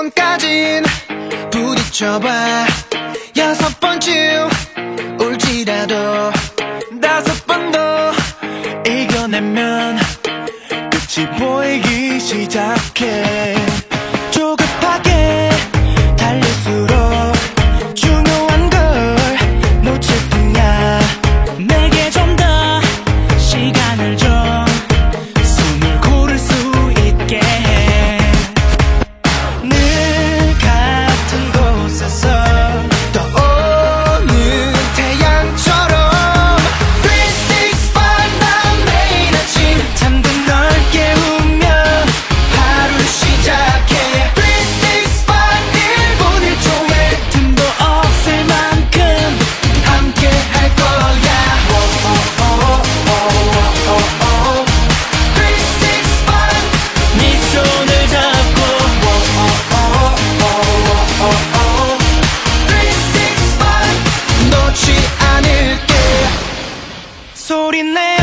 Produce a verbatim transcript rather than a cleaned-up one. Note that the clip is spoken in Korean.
번까진 부딪혀봐. 여섯 번쯤 울지라도 다섯 번 더 이겨내면 끝이 보이기 시작해. 조급하게 달릴수록 중요한 걸 놓칠 뿐이야. 내게 좀 더 시간을 줘. 숨을 고를 수 있게 해. 늘 같은 곳에서 떠오는 태양처럼 삼백육십오 난 매일 아침 잠든 널 깨우며 하루를 시작해. 삼백육십오 일 분 일 초에 틈도 없을 만큼 함께 할 거야. 삼백육십오 네 손을 잡고 삼백육십오 놓지 않을게. 소리 내